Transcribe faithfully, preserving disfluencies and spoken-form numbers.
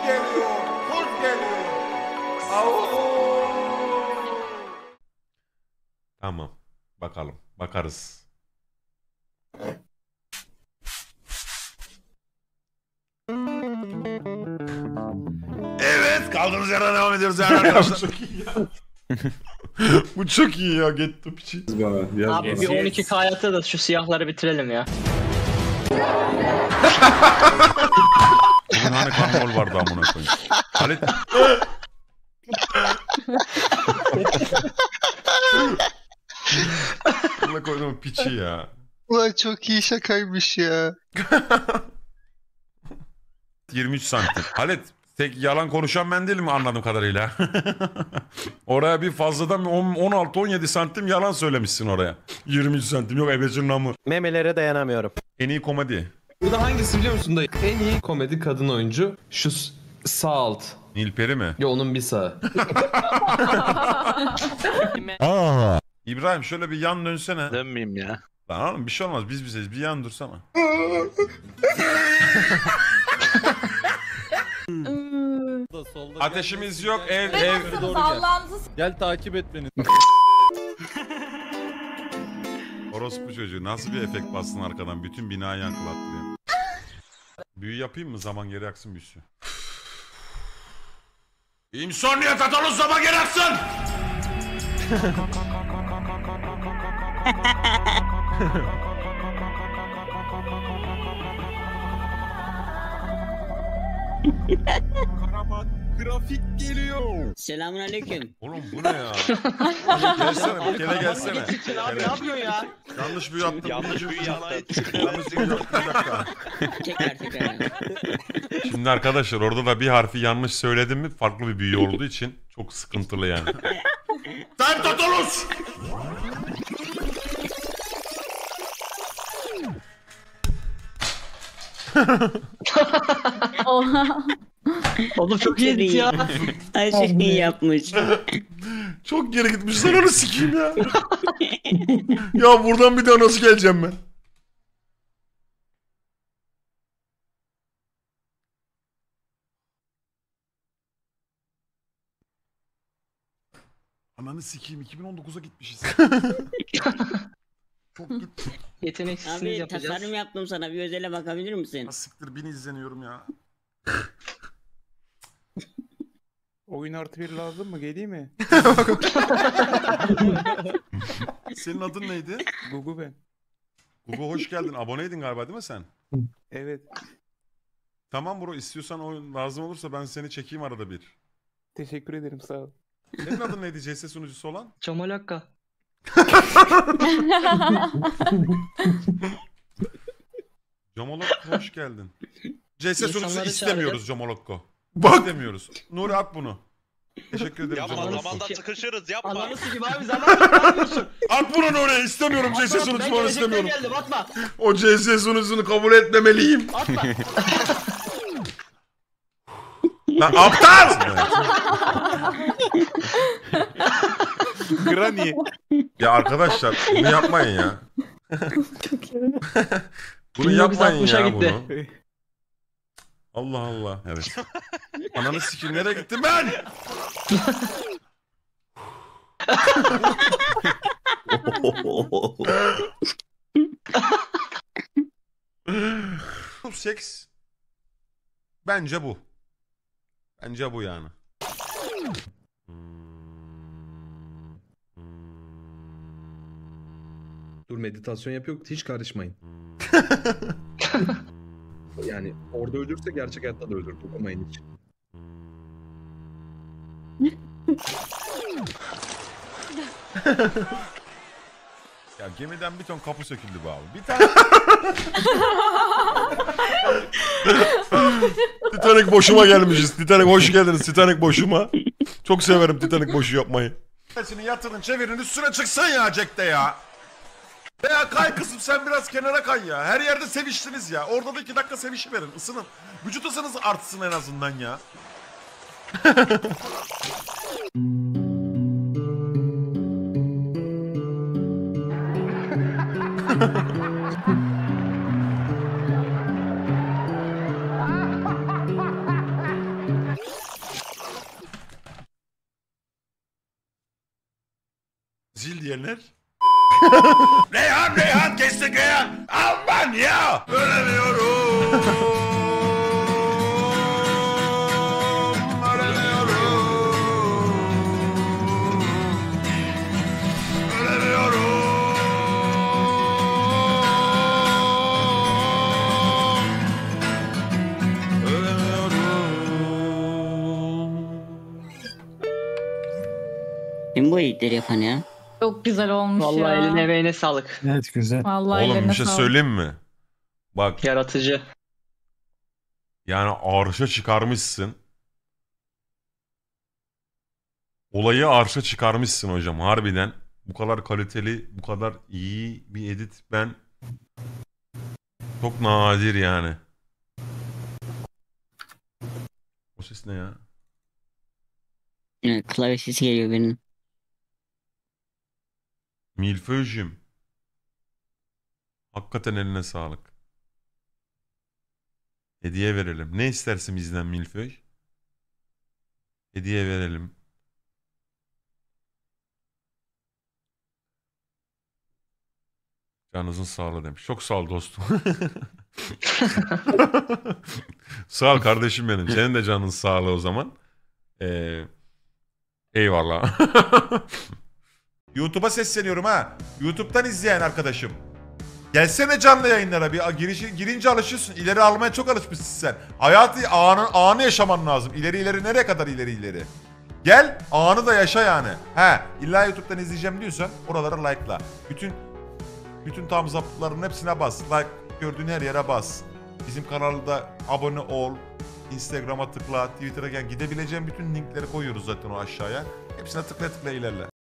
geliyor, kurt geliyor. Au. Tamam. Bakalım. Bakarız. Evet, kaldığımız yerden devam ediyoruz yani arkadaşlar. Çok iyi ya. Bu çok iyi ya, get the piçi. Abi bir on iki K hayatta da şu siyahları bitirelim ya. Bugün hani karmol vardı amına koyayım. Halit. Buna koydum piçi ya. Ulan çok iyi şakaymış ya. yirmi üç santim. Halit, tek yalan konuşan ben değilim anladığım kadarıyla. Oraya bir fazladan on altı on yedi santim yalan söylemişsin oraya. yirmi üç santim yok ebecin namı. Memelere dayanamıyorum. En iyi komedi. Burada hangisi biliyor musun dayı? En iyi komedi kadın oyuncu şu sağ alt. Nilperi mi? Ya onun bir sağı. Aa. İbrahim şöyle bir yan dönsene. Dönmeyeyim ya. Lan oğlum bir şey olmaz biz bizeyiz bir yan dursana. Ateşimiz yok ev ev. Gel takip et beni. Orospu çocuğu nasıl bir efekt bastın arkadan bütün binayı yankılattırıyor. Büyü yapayım mı zaman geri aksın büyüsü. İmsoniyet atalım zaman geri aksın. Karaman grafik geliyor. Selamünaleyküm. Oğlum bu ne ya? Gelsene bir kere gelsene. Abi ne yapıyorsun ya? Yanlış büyü yaptım. Yanlış büyü yaptım. Yanlış büyü yaptım. Bir dakika. Tekrar tekrar. Şimdi arkadaşlar orada da bir harfi yanlış söyledim mi farklı bir büyü olduğu için çok sıkıntılı yani. Time Totolus! Oğlum çok iyi ya. Her şey iyi yapmış. Çok geri gitmiş lan onu sikeyim ya. Ya buradan bir daha nasıl geleceğim ben? Ananı sikeyim iki bin on dokuza gitmişiz. Çok gittim. Yeteneksizsiniz Abi yapacağız. tasarım yaptım sana, bir özele bakabilir misin? Siktir beni izleniyorum ya. Oyun artı bir lazım mı? Geleyim mi? Senin adın neydi? Gugu ben. Gugu hoş geldin. Aboneydin galiba değil mi sen? Evet. Tamam bro istiyorsan o lazım olursa ben seni çekeyim arada bir. Teşekkür ederim, sağ ol. Senin adın neydi C S sunucusu olan? Cemal Akka. Camolokko hoş geldin. C S sunucusu İnsanları istemiyoruz çağıracağız. Camolokko. Bak. İstemiyoruz. Nuri at bunu. Teşekkür ederim Yapma Camolokko. zamanda sıkışırız yapma. Ananı sikeyim abi zaman ne yapıyorsun? At bunu Nuri istemiyorum C S Ben sunucusu falan gelecekten istemiyorum. geldim atma. O C S sunucusunu kabul etmemeliyim. Atma. Lan aptal! Granny. Ya arkadaşlar bunu yapmayın ya. Bunu bin dokuz yüz yapmayın altmışa ya gitti. bunu. Allah Allah. Evet. Ananı sikeyim nereye gittim ben? Seks. Bence bu. Bence bu yani. Dur meditasyon yapıyor hiç karışmayın. Yani orada öldürse gerçek hayatta da öldür. Dokunmayın hiç. Ya gemiden bir ton kapı söküldü bu abi. Bir tane... Titanic boşuma gelmişiz. Titanic hoş geldiniz Titanic boşuma. Çok severim Titanic boşu yapmayı. Yatırın çevirin üstüne çıksın ya Jack'te ya. Veya kay kızım sen biraz kenara kay ya. Her yerde seviştiniz ya. Orada da iki dakika sevişiverin. Isının. Vücut ısınız artsın en azından ya. diyenler. Reyhan Reyhan kestik Reyhan. Almanya. Ölemiyorum. Kim bu editleri yapan ya? Çok güzel olmuş Vallahi ya. eline emeğine sağlık. Evet güzel. Vallahi Oğlum eline bir şey sağlık. söyleyeyim mi? Bak Yaratıcı. yani arşa çıkarmışsın. Olayı arşa çıkarmışsın hocam harbiden. Bu kadar kaliteli, bu kadar iyi bir edit ben çok nadir yani. O ses ne ya? Evet, klavye sesi geliyor benim. Milföy'cüm. Hakikaten eline sağlık. Hediye verelim. Ne istersin bizden Milföy? Hediye verelim. Canınızın sağlığı demiş. Çok sağ ol dostum. Sağ ol kardeşim benim. Senin de canın sağlığı o zaman. Ee, eyvallah. YouTube'a sesleniyorum ha. YouTube'dan izleyen arkadaşım. Gelsene canlı yayınlara bir girişi, girince alışıyorsun. İleri almaya çok alışmışsın sen. Hayatı anı, anı yaşaman lazım. İleri ileri nereye kadar ileri ileri. Gel anı da yaşa yani. He illa YouTube'dan izleyeceğim diyorsan oralara like'la. Bütün bütün tam zaptların hepsine bas. Like gördüğün her yere bas. Bizim kanalda abone ol. Instagram'a tıkla, Twitter'a gel. Gidebileceğin bütün linkleri koyuyoruz zaten o aşağıya. Hepsine tıkla tıkla ilerle.